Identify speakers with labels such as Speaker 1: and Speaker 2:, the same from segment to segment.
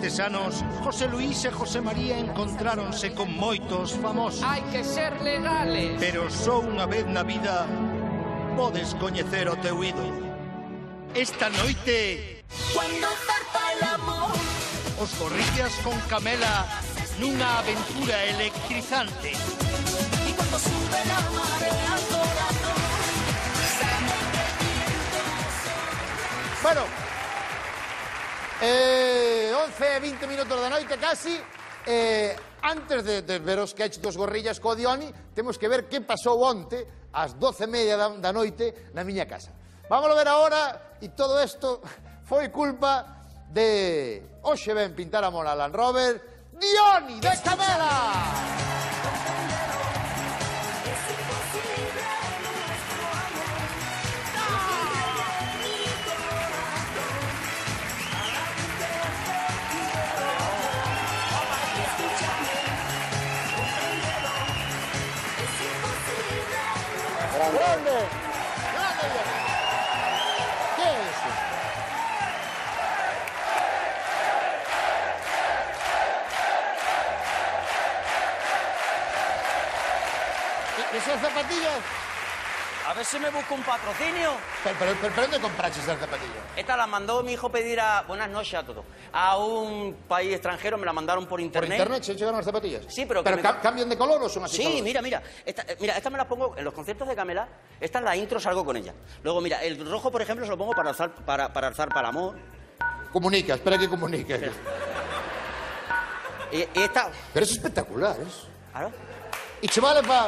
Speaker 1: artesanos, José Luís e José María encontráronse con moitos famosos.
Speaker 2: Hai que ser legales.
Speaker 1: Pero só unha vez na vida podes coñecer o teu ídolo. Esta noite...
Speaker 3: Cuando zarpa el amor.
Speaker 1: Os Gorrillas con Camela nunha aventura electrizante.
Speaker 3: Y cuando sube la marea al corazón.
Speaker 4: Bueno, 11 e 20 minutos da noite casi. Antes de ver os sketch dos Gorrillas co Dioni, temos que ver que pasou onte ás 12:30 da noite na miña casa. Vámoslo ver agora, e todo isto foi culpa de hoxe ven pintar a mona Land Rover Dioni de Camela. ¡Grande! ¡Grande! ¿Qué es eso? ¿Qué son zapatillas?
Speaker 5: A ver si me busco un patrocinio.
Speaker 4: ¿Pero dónde compraste esas zapatillas?
Speaker 5: Esta la mandó mi hijo pedir a... Buenas noches a todos. A un país extranjero, me la mandaron por internet.
Speaker 4: ¿Por internet se llegaron las zapatillas?
Speaker 5: Sí, pero...
Speaker 4: ¿Pero cambian de color o son así?
Speaker 5: Sí, mira. Esta me la pongo en los conciertos de Camela. Esta en la intro salgo con ella. Luego, mira, el rojo, por ejemplo, se lo pongo para alzar para el amor.
Speaker 4: Comunica, espera que comunique.
Speaker 5: Espera. Y esta...
Speaker 4: Pero es espectacular, ¿es?
Speaker 5: Claro.
Speaker 4: Y se vale para...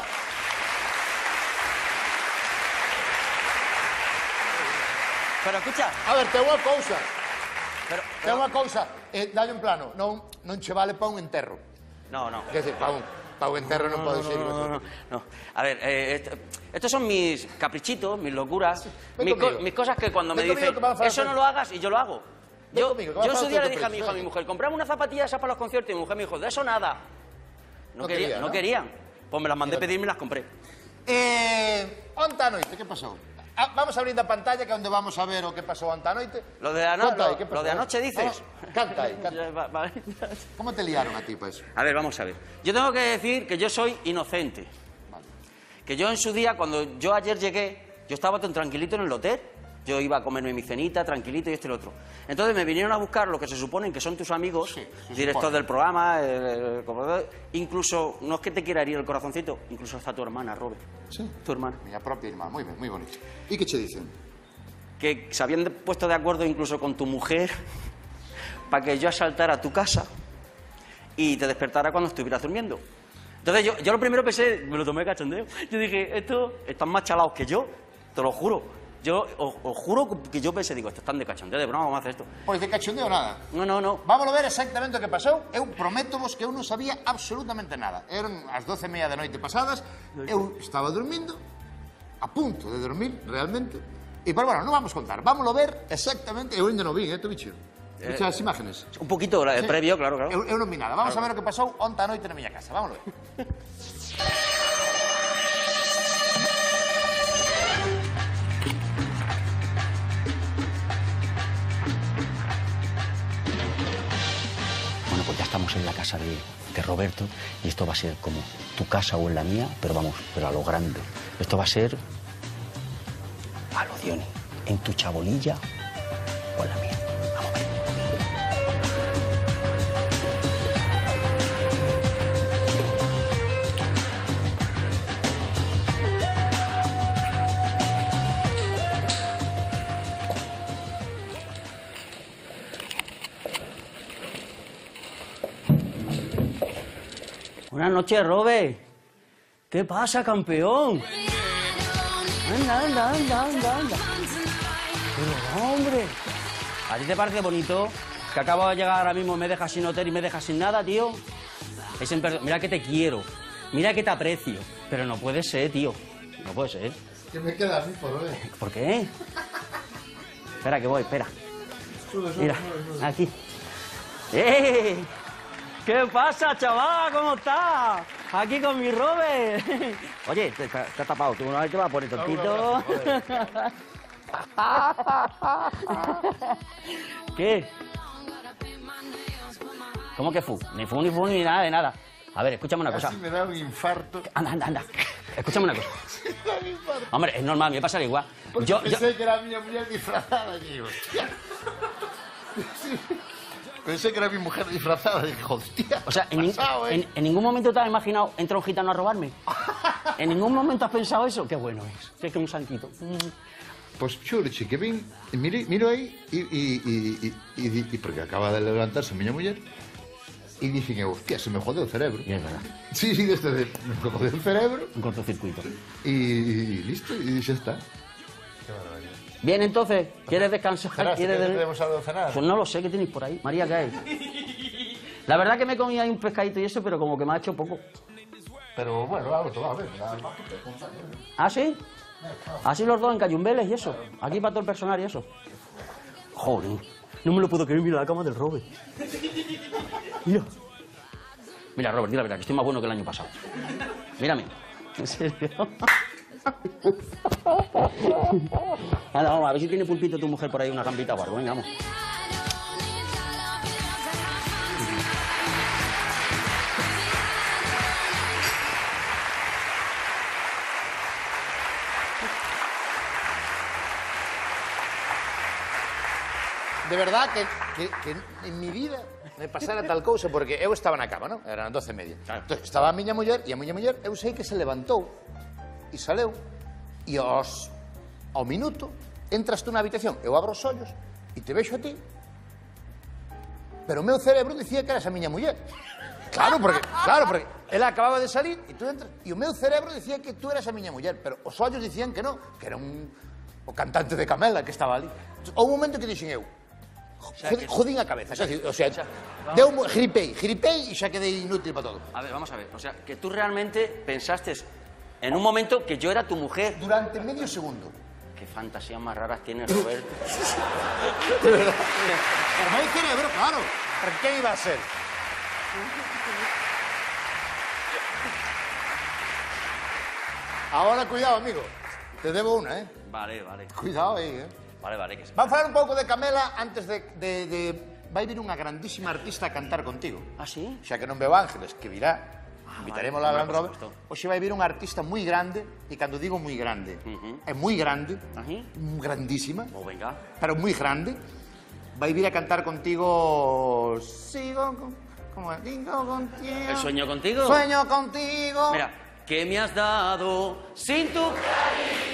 Speaker 5: Pero escucha...
Speaker 4: A ver, te unha cousa.
Speaker 5: Te
Speaker 4: unha cousa. Dalle un plano. Non che vale para un enterro.
Speaker 5: No.
Speaker 4: Quer dizer, para un enterro non pode ser.
Speaker 5: No. A ver, estos son mis caprichitos, mis locuras, mis cosas que cuando me dicen, eso no lo hagas, y yo lo hago. Yo en su día le dije a mi mujer, comprame una zapatilla esa para los conciertos, y mi mujer me dijo, de eso nada. No querían. Pues me las mandé pedir y me las compré.
Speaker 4: Onte a noite, que pasou? Vamos a abrir a pantalla que é onde vamos a ver o que pasou onte a noite.
Speaker 5: Lo de anoche dices.
Speaker 4: Canta aí. ¿Cómo te liaron a ti para eso?
Speaker 5: A ver, vamos a ver. Yo tengo que decir que yo soy inocente.
Speaker 4: Vale.
Speaker 5: Que yo en su día, cuando yo ayer llegué, yo estaba tan tranquilito en el hotel. Yo iba a comerme mi cenita, tranquilito, y esto y lo otro. Entonces me vinieron a buscar lo que se suponen que son tus amigos, directos del programa, incluso, no es que te quiera herir el corazoncito, incluso hasta tu hermana, Robert.
Speaker 4: Sí.
Speaker 5: Tu hermana.
Speaker 4: Mi propia hermana, muy bien, muy bonito. ¿Y qué te dicen?
Speaker 5: Que se habían puesto de acuerdo incluso con tu mujer para que yo asaltara tu casa y te despertara cuando estuvieras durmiendo. Entonces yo lo primero pensé, me lo tomé de cachondeo. Yo dije, estos están más chalados que yo, te lo juro. Yo os juro que yo pensé, digo, están de cachondeo, de broma, vamos a hacer esto.
Speaker 4: Pois de cachondeo nada.
Speaker 5: No.
Speaker 4: Vamos a ver exactamente o que pasou. Eu prometo-vos que eu non sabía absolutamente nada. Eran as 12:30 da noite pasadas, eu estaba dormindo, a punto de dormir, realmente. E, pero bueno, non vamos contar, vámoslo ver exactamente. Eu ainda non vi, tu bicho. Viche as imágenes?
Speaker 5: Un poquito, el previo, claro.
Speaker 4: Eu non vi nada. Vamos a ver o que pasou onte a noite na miña casa. Vámoslo ver.
Speaker 5: Pues ya estamos en la casa de Roberto y esto va a ser como tu casa o en la mía, pero vamos, pero a lo grande. Esto va a ser a lo Dioni, en tu chabolilla o en la mía. Vamos a ver. Buenas noches, Robert. ¿Qué pasa, campeón? Anda. Pero, hombre, ¿a ti te parece bonito que acabo de llegar ahora mismo, me dejas sin hotel y me dejas sin nada, tío? Mira que te quiero, mira que te aprecio, pero no puede ser, tío. No puede ser.
Speaker 4: ¿Qué me queda a mí por ver?
Speaker 5: ¿Por qué? Espera, que voy, espera. Mira, aquí. ¡Eh! ¿Qué pasa, chaval? ¿Cómo estás? Aquí con mi Robert. Oye, te has tapado. Tú una vez te vas a poner tontito. ¿Qué? ¿Cómo que fu? Ni fu, ni nada de nada. A ver, escúchame una cosa.
Speaker 4: Casi me da un infarto.
Speaker 5: Anda. Escúchame una cosa. Hombre, es normal, me pasa igual.
Speaker 4: Yo pensé que era mi mujer disfrazada, digo, hostia. Pensé que era mi mujer disfrazada, digo, hostia.
Speaker 5: O sea, en ningún momento te has imaginado entra un gitano a robarme. ¿En ningún momento has pensado eso? Qué bueno es. Que es un santito.
Speaker 4: Pues churchi, que vin, miro aí e porque acaba de levantarse a miña muller e dicen, hostia, se me jode o cerebro.
Speaker 5: Y es verdad.
Speaker 4: Sí, desde me jode o cerebro.
Speaker 5: Un cortocircuito.
Speaker 4: Y listo, y xa está.
Speaker 5: Bien, entonces, ¿quieres descansar?
Speaker 4: ¿Tenemos algo de cenar?
Speaker 5: Pues no lo sé, ¿qué tenéis por ahí? María, ¿qué hay? La verdad que me comí ahí un pescadito y eso, pero como que me ha hecho poco.
Speaker 4: Pero bueno, algo te va a ver.
Speaker 5: ¿Ah, sí? Así los dos en Cayumbeles y eso. Aquí para todo el personal y eso. Joder, no me lo puedo creer, mira la cama del Robert. Mira. Mira, Robert, di la verdad, que estoy más bueno que el año pasado. Mírame. En serio. Anda, vamos, a ver si tiene pulpito tu mujer por ahí, una gambita o algo. Venga, vamos.
Speaker 4: De verdad que en mi vida me pasara tal cousa, porque eu estaba na cama, non? Eran 12:30.
Speaker 5: Claro.
Speaker 4: Entón, estaba a miña muller, e a miña muller, eu sei que se levantou e saleu, e ao minuto entras tú na habitación, eu abro os ollos e te vexo a ti, pero o meu cerebro dicía que eras a miña muller. Claro, porque ela acababa de salir e tú entras, e o meu cerebro dicía que tú eras a miña muller, pero os ollos dicían que non, que era o cantante de Camela que estaba ali. Houve un momento que dixen eu, jodín a cabeza, o sea, gripei e xa quedei inútil para todo.
Speaker 5: A ver, vamos a ver. O sea, que tú realmente pensaste en un momento que yo era tu mujer.
Speaker 4: Durante medio segundo.
Speaker 5: Qué fantasías más raras tienes, Roberto.
Speaker 4: De verdad. Por meu cerebro, claro. ¿Por qué iba a ser? Ahora, cuidado, amigo. Te debo una, ¿eh?
Speaker 5: Vale.
Speaker 4: Cuidado aí, ¿eh?
Speaker 5: Vale, que sí.
Speaker 4: Vamos a falar un pouco de Camela antes de vai vir unha grandísima artista a cantar contigo.
Speaker 5: ¿Ah, sí?
Speaker 4: Xa que non veo Ángeles, que virá, invitaremos
Speaker 5: vale,
Speaker 4: a Land
Speaker 5: por
Speaker 4: Rover.
Speaker 5: supuesto.
Speaker 4: Hoxe vai vir un artista moi grande, e cando digo moi grande, é moi grande,
Speaker 5: ¿Así?
Speaker 4: grandísima,
Speaker 5: Pues venga.
Speaker 4: pero moi grande. Vai vir a cantar contigo. Sigo como digo contigo.
Speaker 5: ¿El sueño contigo?
Speaker 4: Sueño contigo.
Speaker 5: Mira, ¿qué me has dado sin tu cariño?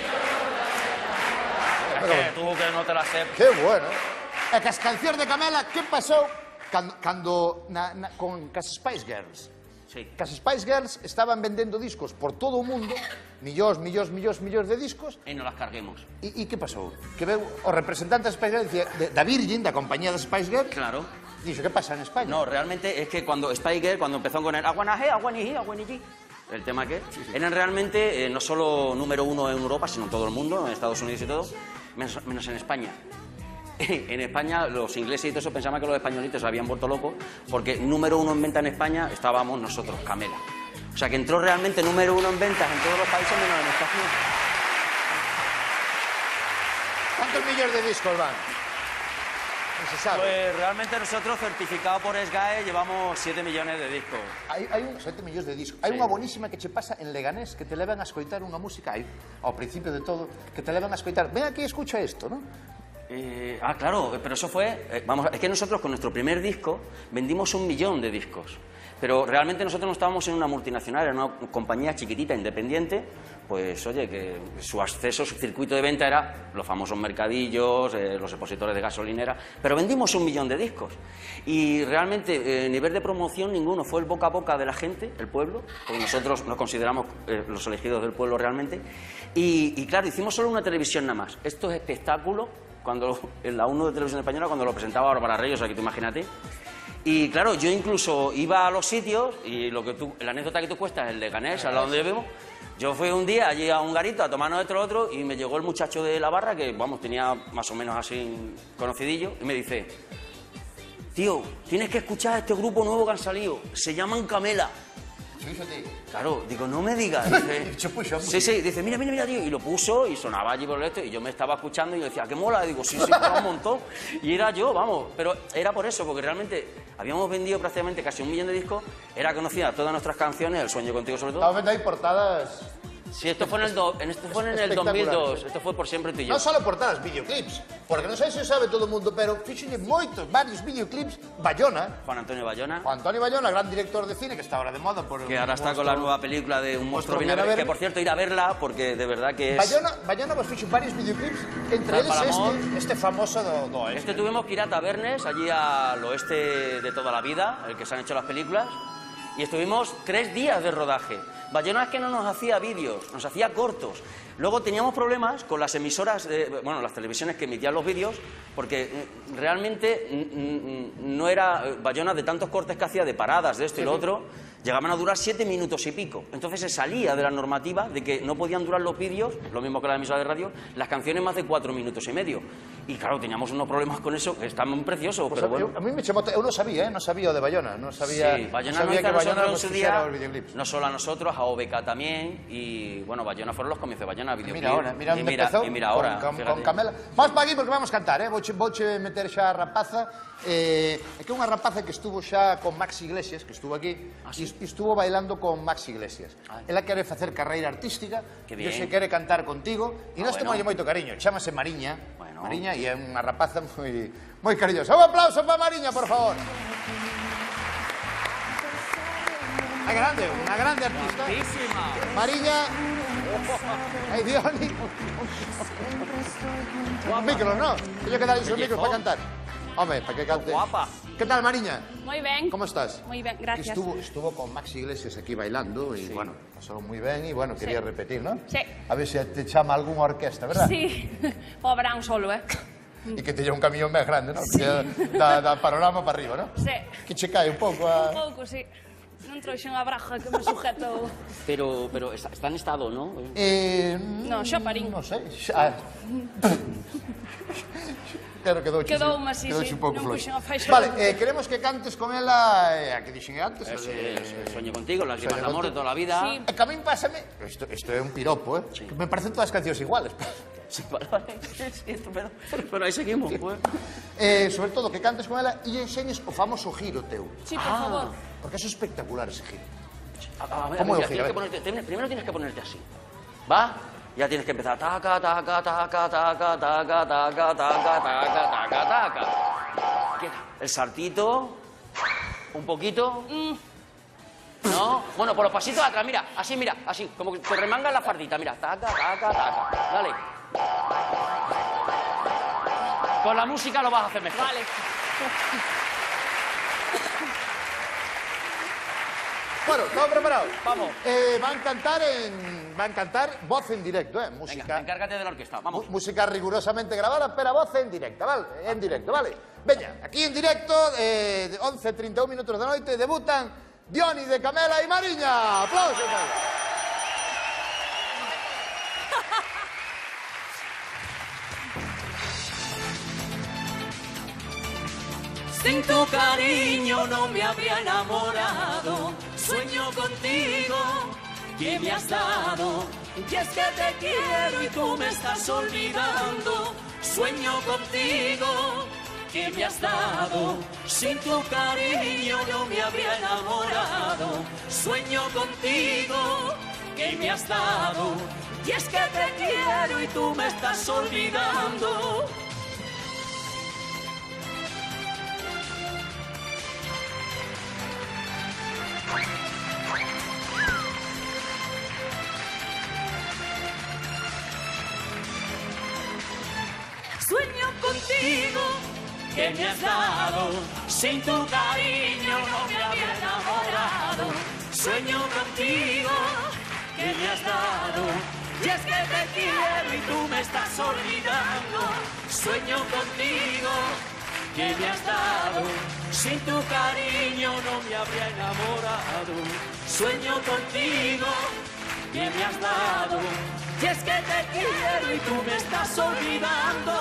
Speaker 5: Es que tú que no te la sé.
Speaker 4: Qué bueno. É que as cancións de Camela, que pasou cando con Cas Spice Girls?
Speaker 5: Sí.
Speaker 4: Cas Spice Girls estaban vendendo discos por todo o mundo, millóns de discos.
Speaker 5: Y no las carguemos.
Speaker 4: E que pasou? Que veu o representante da Spice Girls, da Virgin, da compañía das Spice Girls,
Speaker 5: Claro.
Speaker 4: dixo, que pasa en España?
Speaker 5: No, realmente es que cuando Spiker, cuando empezó con el Aguanaje, Aguaniji, el tema que eran realmente no solo número uno en Europa, sino en todo el mundo, en Estados Unidos y todo, menos en España. En España los ingleses y todo eso pensaban que los españolitos se habían vuelto locos porque número uno en venta en España estábamos nosotros, Camela. O sea que entró realmente número uno en ventas en todos los países menos en Estados Unidos.
Speaker 4: ¿Cuántos millones de discos van? No se sabe.
Speaker 5: Pues realmente nosotros, certificado por SGAE, llevamos 7 millones de discos.
Speaker 4: Hai 7 millóns de discos. Hai
Speaker 5: Sí.
Speaker 4: unha bonísima que che pasa en Leganés, que te levan a escoitar unha música aí, ao principio de todo, que te levan a escoitar, ven aquí, escucha esto, ¿no?
Speaker 5: Claro, pero eso fue... es que nosotros con nuestro primer disco vendimos 1 millón de discos. Pero realmente nosotros no estábamos en una multinacional, era una compañía chiquitita, independiente. Pues oye, que su acceso, su circuito de venta era los famosos mercadillos, los expositores de gasolinera. Pero vendimos 1 millón de discos. Y realmente, nivel de promoción ninguno, fue el boca a boca de la gente, el pueblo, porque nosotros nos consideramos los elegidos del pueblo realmente. Y claro, hicimos solo una televisión nada más. Estos espectáculos, cuando en la 1 de Televisión Española, cuando lo presentaba Bárbara Reyes, o sea que tú imagínate. Y claro, yo incluso iba a los sitios, y la anécdota que tú cuentas, el Leganés, al lado donde yo vivo, yo fui un día allí a un garito a tomarnos esto otro, y me llegó el muchacho de la barra, que vamos, tenía más o menos así conocidillo, y me dice, tío, tienes que escuchar a este grupo nuevo que han salido, se llaman Camela.
Speaker 4: Fíjate.
Speaker 5: Claro, digo, no me digas. Dice,
Speaker 4: Dicho, puso,
Speaker 5: sí, dice, mira, tío. Y lo puso y sonaba allí por esto. Y yo me estaba escuchando y yo decía, ¿qué mola? Y digo, sí, mola un montón. Y era yo, vamos. Pero era por eso, porque realmente habíamos vendido prácticamente casi 1 millón de discos. Era conocida todas nuestras canciones, El sueño contigo sobre todo.
Speaker 4: Estamos viendo ahí portadas...
Speaker 5: Sí, esto fue en el 2002. Esto fue Por siempre tú y yo.
Speaker 4: Non só portadas, videoclips, porque non sei se sabe todo o mundo, pero fíxenlle varios videoclips. Bayona,
Speaker 5: Juan Antonio Bayona,
Speaker 4: Juan Antonio Bayona, gran director de cine, que está ahora de moda por...
Speaker 5: que ahora está con la nueva película de Un monstruo viene a ver, que por cierto, ir a verla, porque de verdad que es...
Speaker 4: Bayona vos fixo varios videoclips, entre eles este famoso do
Speaker 5: Este tuvimos que ir a Tabernes, allí al oeste de toda la vida, el que se han hecho las películas, y estuvimos 3 días de rodaje. Bayona es que no nos hacía vídeos, nos hacía cortos. Luego teníamos problemas con las emisoras, las televisiones que emitían los vídeos, porque realmente no era Bayona de tantos cortes que hacía, de paradas, de esto y lo otro, llegaban a durar 7 minutos y pico. Entonces se salía de la normativa de que no podían durar los vídeos, lo mismo que la emisora de radio, las canciones más de 4 minutos y medio. Y claro, teníamos unos problemas con eso, que está muy precioso,
Speaker 4: pues
Speaker 5: pero bueno.
Speaker 4: A mí me chamou... Eu non sabía, non sabía o de Bayona. Non sabía,
Speaker 5: Sí, Bayona
Speaker 4: non sabía que Bayona
Speaker 5: en
Speaker 4: nos
Speaker 5: su
Speaker 4: fixera
Speaker 5: día,
Speaker 4: os videoclips.
Speaker 5: no solo a nosotros, a OBK también, y bueno, Bayona fueron los comienzos de Bayona, videoclip.
Speaker 4: Mira onde empezou,
Speaker 5: y mira ahora,
Speaker 4: con Camela. Vamos para aquí porque vamos cantar, vouche meter xa a rapaza. É que é unha rapaza que estuvo xa con Max Iglesias, que estuvo aquí, e estuvo bailando con Max Iglesias. Ela quere facer carreira artística, e se quere cantar contigo, e nós temos moito cariño, chámase Mariña, Mariña, e é unha rapaza moi cariñosa. Un aplauso para Mariña, por favor. É grande, unha grande artista. Mariña. Aí, Dioni. Micros, ¿no? Teño que darles os micros para cantar. Home, para que cante.
Speaker 5: Guapa.
Speaker 4: ¿Qué tal, Mariña?
Speaker 6: Muy bien.
Speaker 4: ¿Cómo estás?
Speaker 6: Muy bien, gracias.
Speaker 4: Estuvo con Max Iglesias aquí bailando y bueno, pasó muy bien y bueno, quería repetir, ¿no?
Speaker 6: Sí.
Speaker 4: A ver si te chama alguna orquesta, ¿verdad?
Speaker 6: Sí, pobre un solo,
Speaker 4: Y que te lleva un camión más grande, ¿no? Que da panorama para arriba, ¿no?
Speaker 6: Sí.
Speaker 4: Que che cae un pouco a...
Speaker 6: Un pouco, sí. Non trouxe unha braja que me sujeto...
Speaker 5: Pero está en estado, ¿no?
Speaker 6: No, xa parín.
Speaker 4: Non sei. Claro, quedoume
Speaker 6: así,
Speaker 4: sí. Un pouco
Speaker 6: non
Speaker 4: floxo.
Speaker 6: puxen a faixa.
Speaker 4: Vale, queremos que cantes con ela, a que dixen antes.
Speaker 5: Sueño contigo, lágrimas de amor de toda la vida.
Speaker 6: Sí.
Speaker 4: Que a min pásame... Isto é un piropo, ¿eh? Que me parecen todas as cancións iguales.
Speaker 5: Sí, vale. Sí, estupendo. Pero ahí seguimos, pues.
Speaker 4: Sobre todo, que cantes con ela e enseñes o famoso giro teu.
Speaker 6: Sí, por favor.
Speaker 4: Porque es espectacular ese giro.
Speaker 5: ¿Cómo es el giro? Primero tienes que ponerte así. ¿Va? Ya tienes que empezar. Taca, taca, taca, taca, taca, taca, taca, taca, taca, taca. El saltito. Un poquito. ¿No? Bueno, por los pasitos atrás, mira. Así, como que te remangas la fardita. Mira. Taca, taca, taca. Dale. Con la música lo vas a hacer mejor.
Speaker 6: Vale.
Speaker 4: Bueno, ¿estamos preparados?
Speaker 5: Vamos.
Speaker 4: Van a cantar voz en directo, música.
Speaker 5: Venga, encárgate de la orquesta, vamos.
Speaker 4: Música rigurosamente grabada, pero voz en directo, ¿vale? En directo, ¿vale? Veña, aquí en directo, 11:31 minutos da noite, debutan Dioni de Camela y Mariña. ¡Aplausos!
Speaker 3: Sin tu cariño no me habría enamorado. Sueño contigo que me has dado. Y es que te quiero y tú me estás olvidando. Sueño contigo que me has dado. Sin tu cariño no me habría enamorado. Sueño contigo que me has dado. Y es que te quiero y tú me estás olvidando. Sueño contigo que me has dado. Sin tu cariño no me había enamorado. Sueño contigo que me has dado. Y es que te quiero y tú me estás olvidando. Sueño contigo que me has dado. Sin tu cariño no me habría enamorado. Sueño contigo que me has dado. Y es que te quiero y tú me estás olvidando.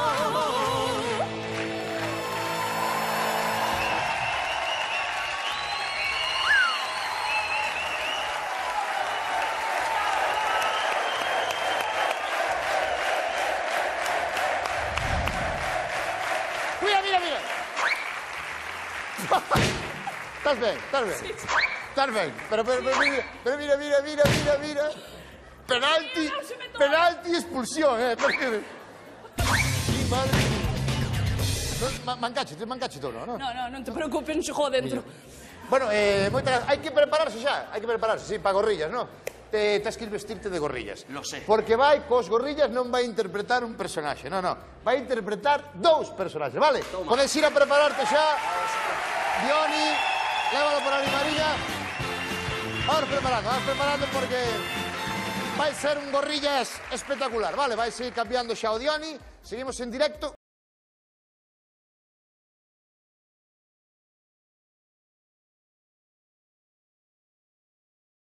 Speaker 4: estás ben, estás ben. Estás ben, pero mira. Penalti, expulsión, Sí, madre mía. Mancache todo, non?
Speaker 6: No, non te preocupes, non xogou dentro.
Speaker 4: Bueno, moitas gracias. Hai que prepararse xa, sí, para gorrillas, non? Tens que ir vestirte de gorrillas.
Speaker 5: Lo sé.
Speaker 4: Porque vai, cos gorrillas non vai interpretar un personaxe, non. Vai interpretar dous personaxes, vale?
Speaker 5: Toma.
Speaker 4: Podes ir a prepararte xa. Dioni, lévalo por ali, Mariña. Vamos preparando porque vai ser un gorrillas espectacular, vale? Vai seguir cambiando xa o Dioni. Seguimos en directo.